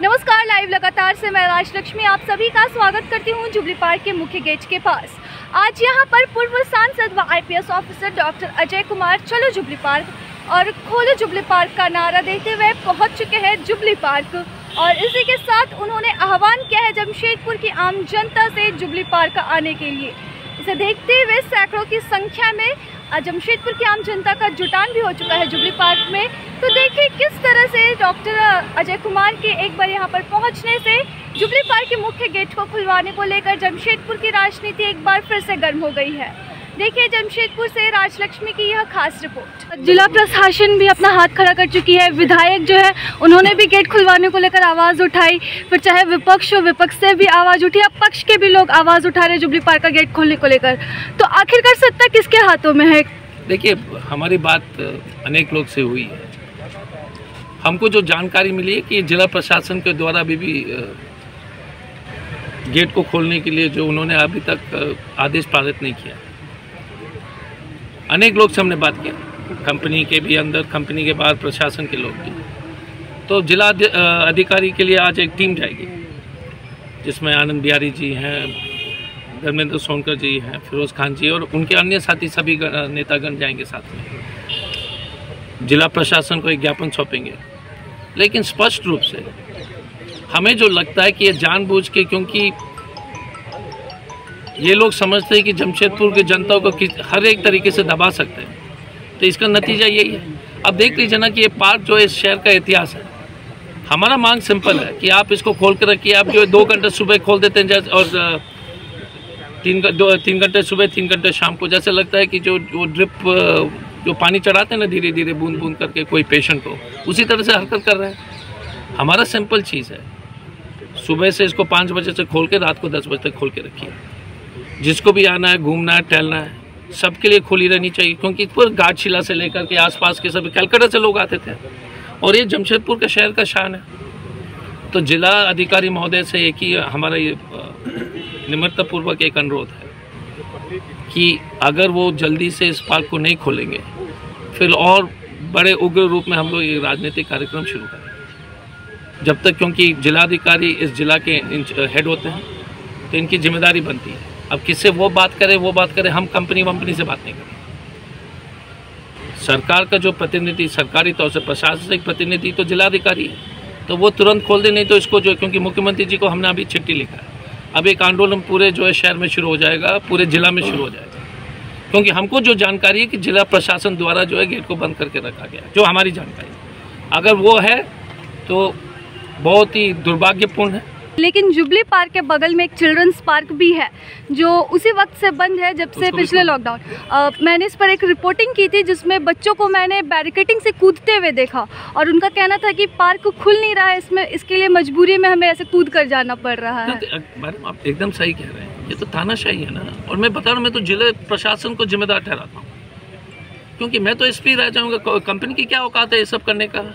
नमस्कार, लाइव लगातार से मैं राजलक्ष्मी आप सभी का स्वागत करती हूं जुबली पार्क के मुख्य गेट के पास। आज यहां पर पूर्व सांसद व IPS officer doctor Ajay Kumar चलो जुबली पार्क और खोलो जुबली पार्क का नारा देते हुए पहुंच चुके हैं जुबली पार्क। और इसी के साथ उन्होंने आह्वान किया है जमशेदपुर की आम जनता से जुबली पार्क आने के लिए। इसे देखते हुए सैकड़ों की संख्या में जमशेदपुर की आम जनता का जुटान भी हो चुका है जुबली पार्क में। तो देखिए किस तरह से डॉक्टर अजय कुमार के एक बार यहां पर पहुंचने से जुबली पार्क के मुख्य गेट को खुलवाने को लेकर जमशेदपुर की राजनीति एक बार फिर से गर्म हो गई है। देखिए जमशेदपुर से राजलक्ष्मी की यह खास रिपोर्ट। जिला प्रशासन भी अपना हाथ खड़ा कर चुकी है, विधायक जो है उन्होंने भी गेट खुलवाने को लेकर आवाज़ उठाई, फिर चाहे विपक्ष हो विपक्ष से भी आवाज़ उठी, अब पक्ष के भी लोग आवाज़ उठा रहे जुबली पार्क का गेट खोलने को लेकर। तो आखिरकार सत्ता किसके हाथों में है? देखिए हमारी बात अनेक लोग से हुई है, हमको जो जानकारी मिली है कि जिला प्रशासन के द्वारा अभी भी गेट को खोलने के लिए जो उन्होंने अभी तक आदेश पारित नहीं किया। अनेक लोग से हमने बात किया, कंपनी के भी अंदर, कंपनी के बाहर, प्रशासन के लोग भी। तो जिला अधिकारी के लिए आज एक टीम जाएगी जिसमें आनंद बिहारी जी हैं, धर्मेंद्र सोनकर जी हैं, फिरोज खान जी और उनके अन्य साथी सभी नेतागण जाएंगे साथ में। जिला प्रशासन को एक ज्ञापन सौंपेंगे, लेकिन स्पष्ट रूप से हमें जो लगता है कि ये जानबूझ के, क्योंकि ये लोग समझते हैं कि जमशेदपुर की जनता को हर एक तरीके से दबा सकते हैं, तो इसका नतीजा यही है। अब देख लीजिए ना कि ये पार्क जो है इस शहर का इतिहास है। हमारा मांग सिंपल है कि आप इसको खोल कर रखिए। आप जो है 2 घंटे सुबह खोल देते हैं और 3 घंटे सुबह 3 घंटे शाम को, जैसे लगता है कि जो ड्रिप जो पानी चढ़ाते हैं ना धीरे धीरे बूंद बूंद करके कोई पेशेंट को, उसी तरह से हरकत कर रहे हैं। हमारा सिंपल चीज़ है, सुबह से इसको 5 बजे से खोल के रात को 10 बजे तक खोल के रखिए। जिसको भी आना है, घूमना है, टहलना है, सबके लिए खुली रहनी चाहिए, क्योंकि पूरे घाटशिला से लेकर के आसपास के सभी कलकत्ता से लोग आते थे और ये जमशेदपुर के शहर का शान है। तो जिला अधिकारी महोदय से एक ही हमारा ये निम्रतापूर्वक एक अनुरोध है कि अगर वो जल्दी से इस पार्क को नहीं खोलेंगे, फिर और बड़े उग्र रूप में हम लोग ये राजनीतिक कार्यक्रम शुरू करें जब तक, क्योंकि जिलाधिकारी इस जिला के हेड होते हैं तो इनकी जिम्मेदारी बनती है। अब किससे वो बात करे, हम कंपनी से बात नहीं करें। सरकार का जो प्रतिनिधि, सरकारी तौर से प्रशासनिक प्रतिनिधि तो जिलाधिकारी है, तो वो तुरंत खोल दे, नहीं तो इसको जो, क्योंकि मुख्यमंत्री जी को हमने अभी चिट्ठी लिखा है, अब एक आंदोलन पूरे जो है शहर में शुरू हो जाएगा, पूरे जिला में शुरू हो जाएगा, क्योंकि हमको जो जानकारी है कि जिला प्रशासन द्वारा जो है गेट को बंद करके रखा गया, जो हमारी जानकारी। अगर वो है तो बहुत ही दुर्भाग्यपूर्ण है। लेकिन जुबली पार्क के बगल में एक चिल्ड्रंस पार्क भी है जो उसी वक्त से बंद है जब से पिछले लॉकडाउन। मैंने इस पर एक रिपोर्टिंग की थी जिसमें बच्चों को मैंने बैरिकेडिंग से कूदते हुए देखा और उनका कहना था कि पार्क खुल नहीं रहा है, इसमें इसके लिए मजबूरी में हमें ऐसे कूद कर जाना पड़ रहा है। मैडम आप एकदम सही कह रहे हैं, ये तो तानाशाही है ना। और मैं बता रहा हूँ, मैं तो जिला प्रशासन को जिम्मेदार ठहराता हूँ, क्योंकि मैं तो एसपी रह जाऊँगा। कंपनी की क्या औकात है ये सब करने का?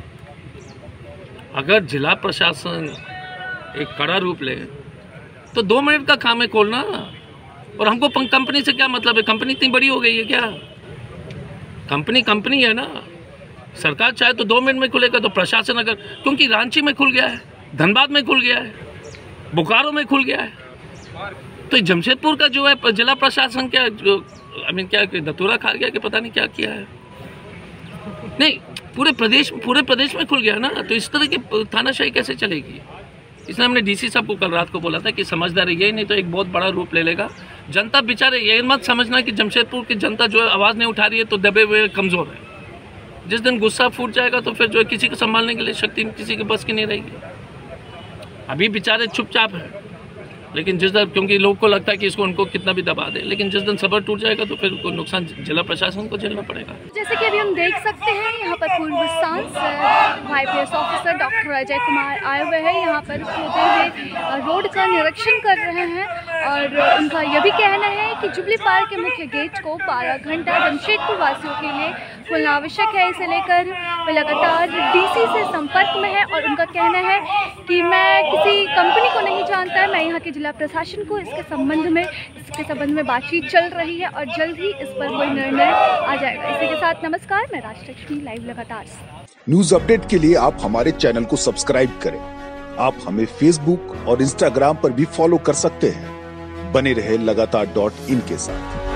अगर जिला प्रशासन एक कड़ा रूप ले तो 2 मिनट का काम है खोलना। और हमको कंपनी से क्या मतलब है? कंपनी इतनी बड़ी हो गई है क्या? कंपनी है ना। सरकार चाहे तो 2 मिनट में खुलेगा, तो प्रशासन अगर, क्योंकि रांची में खुल गया है, धनबाद में खुल गया है, बोकारो में खुल गया है, तो जमशेदपुर का जो है जिला प्रशासन क्या क्या धतूरा खा गया कि पता नहीं क्या किया है? नहीं, पूरे प्रदेश में खुल गया ना। तो इस तरह की तानाशाही कैसे चलेगी? इसलिए हमने डीसी साहब को कल रात को बोला था कि समझदारी यही, नहीं तो एक बहुत बड़ा रूप ले लेगा। जनता बेचारे ये मत समझना कि जमशेदपुर की जनता जो है आवाज़ नहीं उठा रही है तो दबे हुए कमज़ोर है। जिस दिन गुस्सा फूट जाएगा तो फिर जो है किसी को संभालने के लिए शक्ति किसी के बस की नहीं रहेगी। अभी बेचारे चुपचाप हैं, लेकिन जिस दिन, क्योंकि लोग को लगता है कि इसको उनको कितना भी दबा दे, लेकिन जिस दिन सब्र टूट जाएगा तो फिर उनको नुकसान जिला प्रशासन को झेलना पड़ेगा। जैसे कि अभी हम देख सकते हैं यहाँ पर पूर्व सांसद IPS officer doctor Ajay Kumar आए हुए हैं, यहाँ पर होते हुए रोड का निरीक्षण कर रहे हैं और उनका यह भी कहना है कि जुबली पार्क के मुख्य गेट को 12 घंटा जमशेदपुर वासियों के लिए खोलना आवश्यक है। इसे लेकर वे लगातार डीसी से संपर्क में है और उनका कहना है कि मैं किसी कंपनी को नहीं जानता है, मैं यहाँ के जिला प्रशासन को इसके संबंध में बातचीत चल रही है और जल्द ही इस पर कोई निर्णय आ जाएगा। इसी के साथ नमस्कार, मैं राजलक्ष्मी, लाइव लगातार। न्यूज अपडेट के लिए आप हमारे चैनल को सब्सक्राइब करें आप हमें फेसबुक और इंस्टाग्राम पर भी फॉलो कर सकते हैं। बने रहे लगातार .in के साथ।